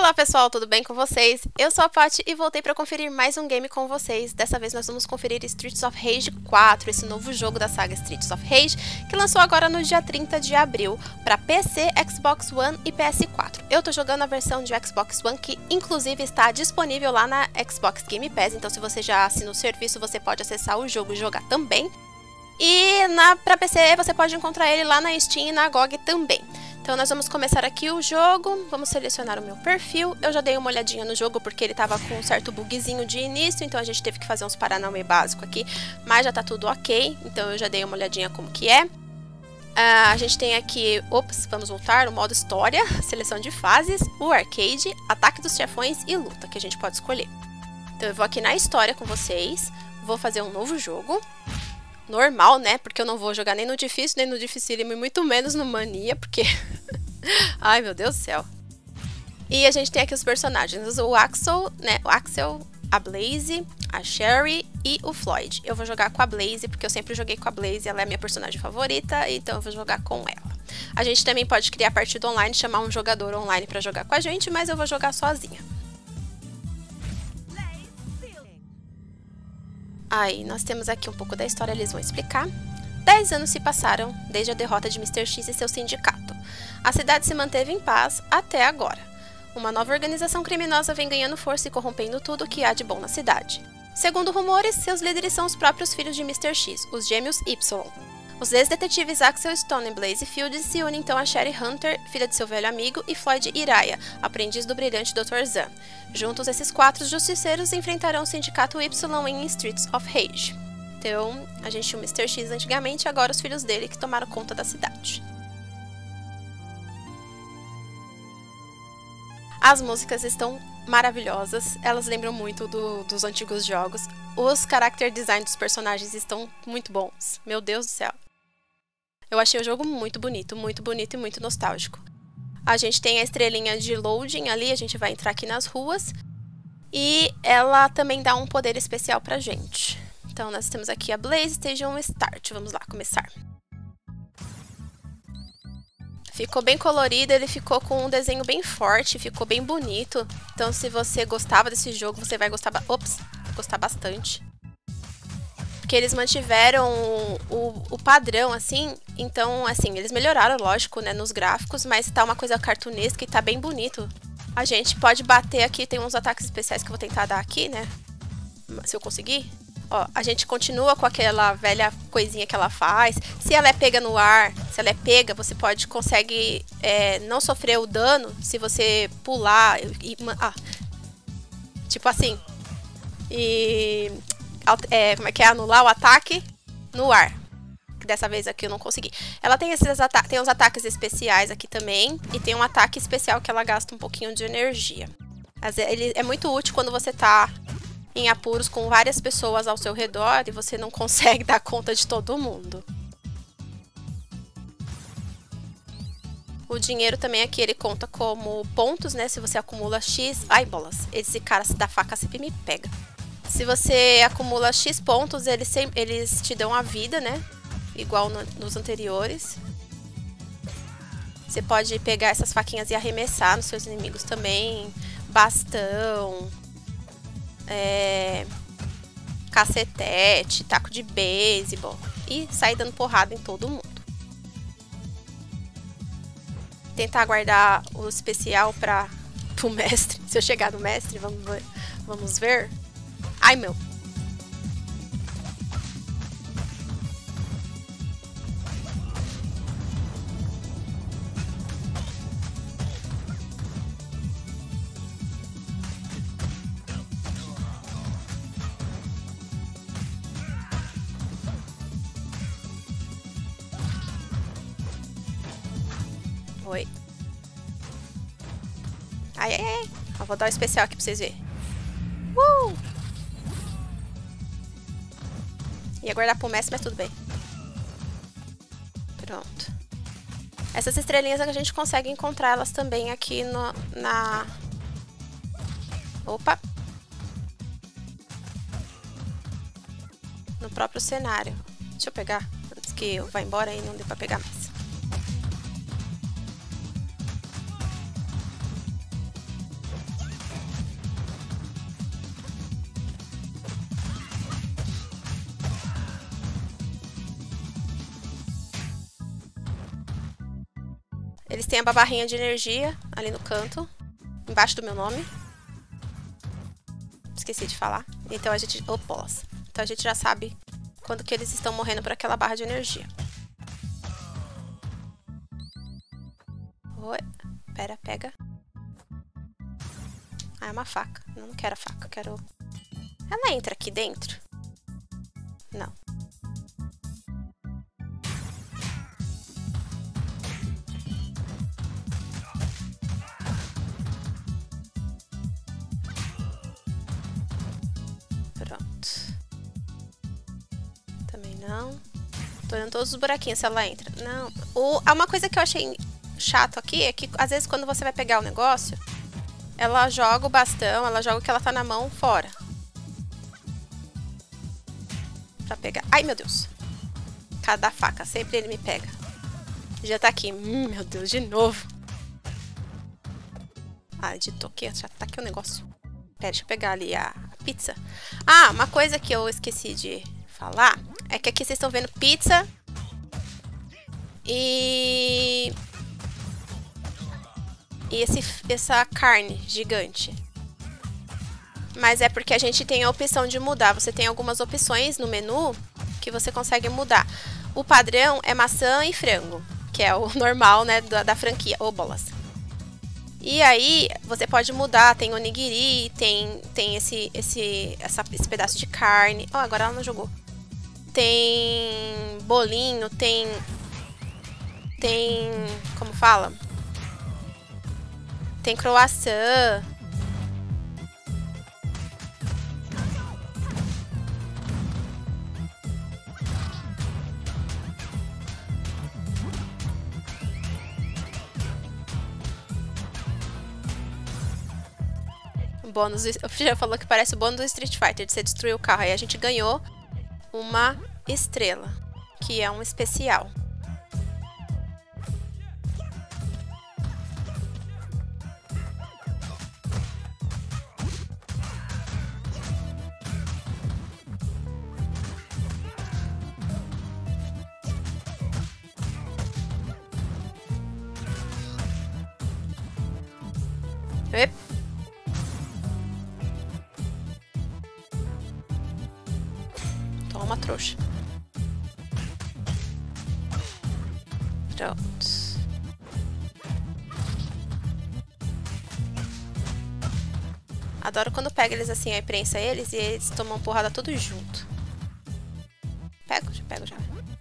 Olá pessoal, tudo bem com vocês? Eu sou a Paty e voltei para conferir mais um game com vocês. Dessa vez nós vamos conferir Streets of Rage 4, esse novo jogo da saga Streets of Rage, que lançou agora no dia 30 de abril para PC, Xbox One e PS4. Eu tô jogando a versão de Xbox One, que inclusive está disponível lá na Xbox Game Pass, então se você já assina o serviço, você pode acessar o jogo e jogar também. E para PC você pode encontrar ele lá na Steam e na GOG também. Então nós vamos começar aqui o jogo, vamos selecionar o meu perfil. Eu já dei uma olhadinha no jogo porque ele tava com um certo bugzinho de início, então a gente teve que fazer uns paranauê básico aqui, mas já tá tudo ok, então eu já dei uma olhadinha como que é. A gente tem aqui, vamos voltar, o modo história, seleção de fases, o arcade, ataque dos chefões e luta, que a gente pode escolher. Então eu vou aqui na história com vocês, vou fazer um novo jogo. Normal, né? Porque eu não vou jogar nem no difícil, nem no dificílimo, e muito menos no mania, porque... Ai, meu Deus do céu. E a gente tem aqui os personagens, o Axel, né? O Axel, a Blaze, a Sherry e o Floyd. Eu vou jogar com a Blaze, porque eu sempre joguei com a Blaze, ela é a minha personagem favorita, então eu vou jogar com ela. A gente também pode criar partida online, chamar um jogador online pra jogar com a gente, mas eu vou jogar sozinha. Aí, nós temos aqui um pouco da história, eles vão explicar. 10 anos se passaram desde a derrota de Mr. X e seu sindicato. A cidade se manteve em paz até agora. Uma nova organização criminosa vem ganhando força e corrompendo tudo o que há de bom na cidade. Segundo rumores, seus líderes são os próprios filhos de Mr. X, os gêmeos Y. Os ex-detetives Axel Stone e Blaze Field se unem então a Sherry Hunter, filha de seu velho amigo, e Floyd Iraya, aprendiz do brilhante Dr. Zan. Juntos, esses quatro justiceiros enfrentarão o Sindicato Y em Streets of Rage. Então, a gente tinha o Mr. X antigamente, e agora os filhos dele que tomaram conta da cidade. As músicas estão maravilhosas, elas lembram muito dos antigos jogos. Os character design dos personagens estão muito bons, meu Deus do céu. Eu achei o jogo muito bonito e muito nostálgico. A gente tem a estrelinha de loading ali, a gente vai entrar aqui nas ruas. E ela também dá um poder especial pra gente. Então nós temos aqui a Blaze Station Start, vamos lá, começar. Ficou bem colorido, ele ficou com um desenho bem forte, ficou bem bonito. Então se você gostava desse jogo, você vai gostar, gostar bastante. Porque eles mantiveram o padrão, assim, então, assim, eles melhoraram, lógico, né, nos gráficos, mas tá uma coisa cartunesca e tá bem bonito. A gente pode bater aqui, tem uns ataques especiais que eu vou tentar dar aqui, né, se eu conseguir. Ó, a gente continua com aquela velha coisinha que ela faz. Se ela é pega no ar, se ela é pega, você consegue não sofrer o dano se você pular e tipo assim. E... como é que é? Anular o ataque no ar. Que dessa vez aqui eu não consegui. Ela tem tem uns ataques especiais aqui também. E tem um ataque especial que ela gasta um pouquinho de energia. Ele é muito útil quando você tá em apuros com várias pessoas ao seu redor e você não consegue dar conta de todo mundo. O dinheiro também aqui ele conta como pontos, né? Se você acumula X... Ai, bolas. Esse cara da faca sempre me pega. Se você acumula X pontos, eles te dão a vida, né? Igual nos anteriores. Você pode pegar essas faquinhas e arremessar nos seus inimigos também. Bastão. Cacetete, taco de beisebol. E sair dando porrada em todo mundo. Tentar guardar o especial pro mestre. Se eu chegar no mestre, vamos ver. Ai, meu. Oi. Ai, ai, ai. Eu vou dar um especial aqui pra vocês verem. Ia guardar pro mestre, mas tudo bem. Pronto. Essas estrelinhas a gente consegue encontrar elas também aqui Opa! No próprio cenário. Deixa eu pegar, antes que eu vá embora e não dê pra pegar mais. Eles têm a barrinha de energia ali no canto, embaixo do meu nome. Esqueci de falar. Então a gente... Então a gente já sabe quando que eles estão morrendo por aquela barra de energia. Oi. Pera, pega. Ah, é uma faca. Eu não quero a faca, eu quero... Ela entra aqui dentro? Não. Pronto. Também não. Tô olhando todos os buraquinhos se ela entra. Não. Uma coisa que eu achei chato aqui é que às vezes quando você vai pegar o negócio, ela joga o bastão, ela joga o que ela tá na mão fora. Pra pegar. Ai, meu Deus. Cada faca, sempre ele me pega. Já tá aqui. Meu Deus, de novo. Ah, editou aqui, já tá aqui o negócio. Pera, deixa eu pegar ali a pizza. Ah, uma coisa que eu esqueci de falar é que aqui vocês estão vendo pizza e essa carne gigante. Mas é porque a gente tem a opção de mudar. Você tem algumas opções no menu que você consegue mudar. O padrão é maçã e frango, que é o normal, né, da franquia. Ô, bolas. E aí, você pode mudar. Tem onigiri, tem esse pedaço de carne. Ó, agora ela não jogou. Tem bolinho, tem... Como fala? Tem croissant. Bônus, o já falou que parece o bônus do Street Fighter, de você destruir o carro. Aí a gente ganhou uma estrela, que é um especial. Toma, trouxa. Pronto. Adoro quando pega eles assim, aí prensa eles e eles tomam porrada tudo junto. Pego já.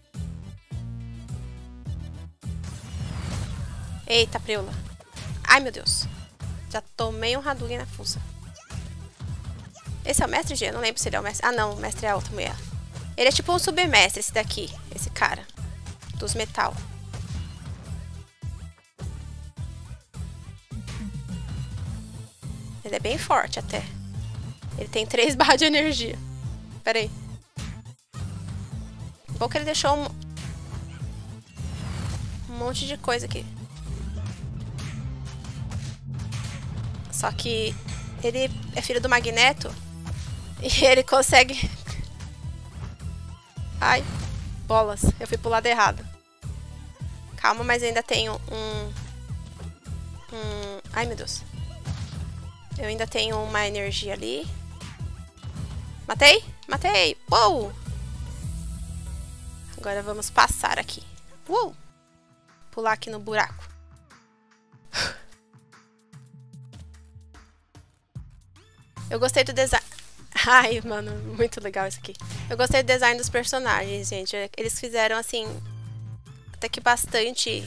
Eita, preula. Ai, meu Deus. Já tomei um Hadouken na fuça. Esse é o mestre G? Eu não lembro se ele é o mestre. Ah, não. O mestre é a outra mulher. Ele é tipo um submestre, esse daqui. Esse cara. Dos metal. Ele é bem forte até. Ele tem 3 barras de energia. Pera aí. Bom que ele deixou um monte de coisa aqui. Só que ele é filho do Magneto e ele consegue... Ai, bolas, eu fui pro lado errado. Calma, mas ainda tenho Ai, meu Deus. Eu ainda tenho uma energia ali. Matei? Matei! Uou! Agora vamos passar aqui. Uou! Pular aqui no buraco. Eu gostei do design... Ai, mano, muito legal isso aqui. Eu gostei do design dos personagens, gente. Eles fizeram, assim... Até que bastante...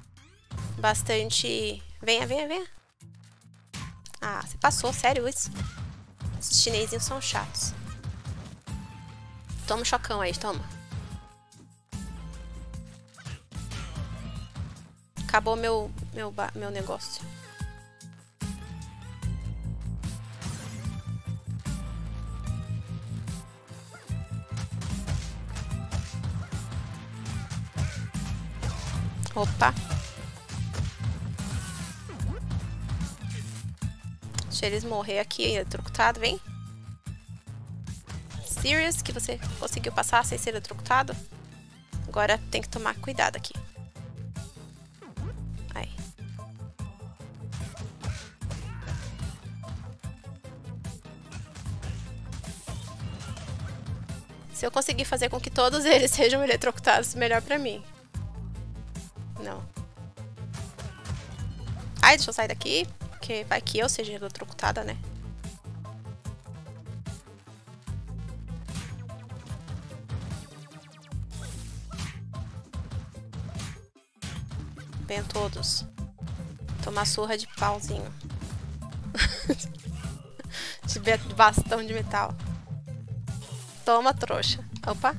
Venha. Ah, você passou, sério isso? Esses chinesinhos são chatos. Toma um chocão aí, toma. Acabou meu negócio. Opa. Deixa eles morrer aqui, eletrocutado, vem. Serious, que você conseguiu passar sem ser eletrocutado. Agora tem que tomar cuidado aqui. Aí. Se eu conseguir fazer com que todos eles sejam eletrocutados, melhor pra mim. Não. Ai, deixa eu sair daqui, porque vai que eu seja eletrocutada, né? Venham todos. Tomar surra de pauzinho. De bastão de metal. Toma, trouxa. Opa.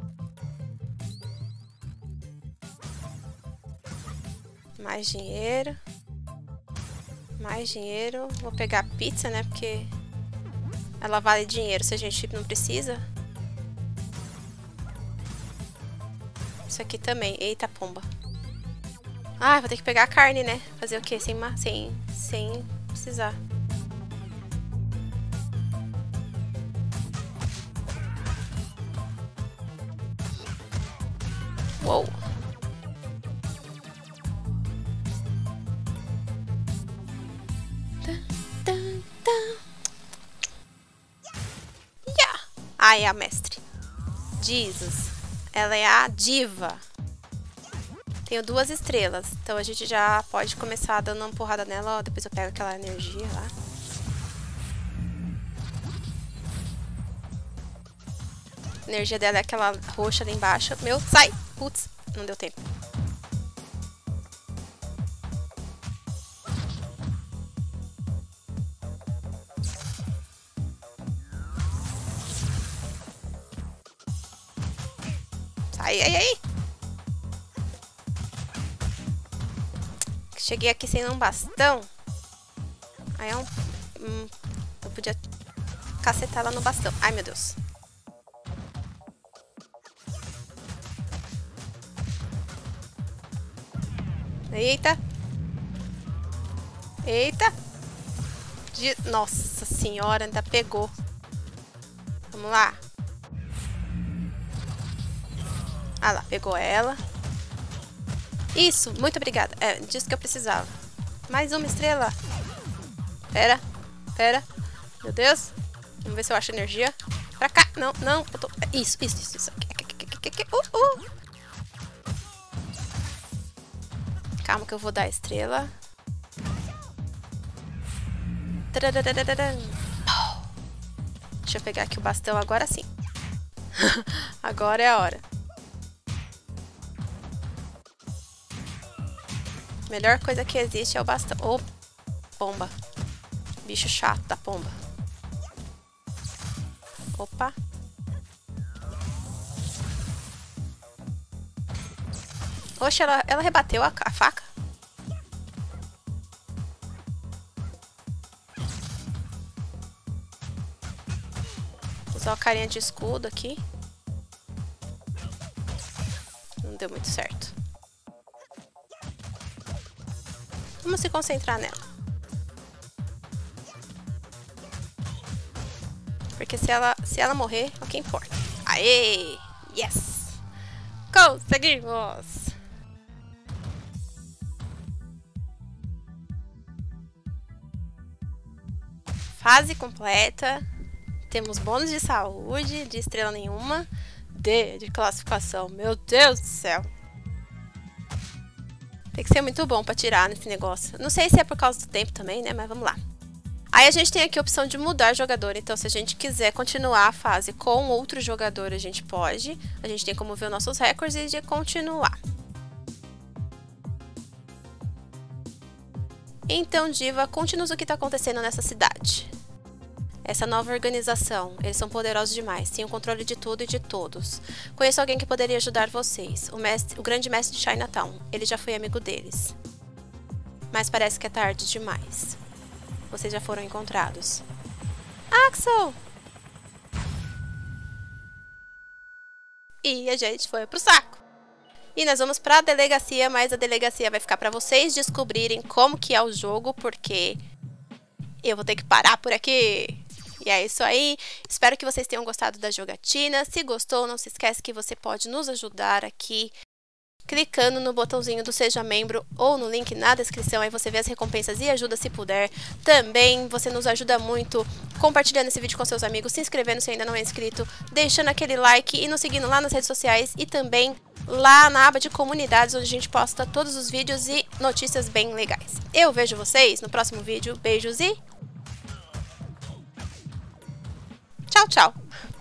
Mais dinheiro. Mais dinheiro. Vou pegar a pizza, né? Porque ela vale dinheiro se a gente não precisa. Isso aqui também. Eita, pomba. Ah, vou ter que pegar a carne, né? Fazer o quê? Sem precisar. Uou. Yeah. Ah, é a mestre. Jesus. Ela é a diva. Tenho 2 estrelas, então a gente já pode começar dando uma porrada nela, ó. Depois eu pego aquela energia lá. A energia dela é aquela roxa ali embaixo. Meu, sai! Putz, não deu tempo. Sai, ai, ai! Cheguei aqui sem um bastão. Aí é eu podia cacetar ela no bastão. Ai, meu Deus. Eita. Eita. Nossa senhora, ainda pegou. Vamos lá. Ah lá, pegou ela. Isso, muito obrigada. É, disso que eu precisava. Mais uma estrela. Pera, pera. Meu Deus. Vamos ver se eu acho energia. Pra cá. Não, não. Eu tô... Isso. Calma que eu vou dar a estrela. Deixa eu pegar aqui o bastão agora sim. Agora é a hora. Melhor coisa que existe é o bastão. Ô, pomba. Bicho chato da pomba. Opa. Oxe, ela rebateu a faca. Vou usar a carinha de escudo aqui. Não deu muito certo. Vamos se concentrar nela. Porque se ela morrer, é o que importa. Aê! Yes! Conseguimos! Fase completa. Temos bônus de saúde, de estrela nenhuma. D de classificação. Meu Deus do céu! Tem que ser muito bom pra tirar nesse negócio. Não sei se é por causa do tempo também, né? Mas vamos lá. Aí a gente tem aqui a opção de mudar jogador. Então, se a gente quiser continuar a fase com outro jogador, a gente pode. A gente tem como ver os nossos recordes e de continuar. Então, Diva, conte-nos o que está acontecendo nessa cidade. Essa nova organização, eles são poderosos demais, têm o controle de tudo e de todos. Conheço alguém que poderia ajudar vocês, o grande mestre de Chinatown. Ele já foi amigo deles. Mas parece que é tarde demais. Vocês já foram encontrados. Axel! E a gente foi pro saco. E nós vamos pra delegacia, mas a delegacia vai ficar pra vocês descobrirem como que é o jogo, porque eu vou ter que parar por aqui. E é isso aí. Espero que vocês tenham gostado da jogatina. Se gostou, não se esquece que você pode nos ajudar aqui clicando no botãozinho do Seja Membro ou no link na descrição, aí você vê as recompensas e ajuda se puder. Também você nos ajuda muito compartilhando esse vídeo com seus amigos, se inscrevendo se ainda não é inscrito, deixando aquele like e nos seguindo lá nas redes sociais e também lá na aba de comunidades, onde a gente posta todos os vídeos e notícias bem legais. Eu vejo vocês no próximo vídeo. Beijos e tchau, tchau!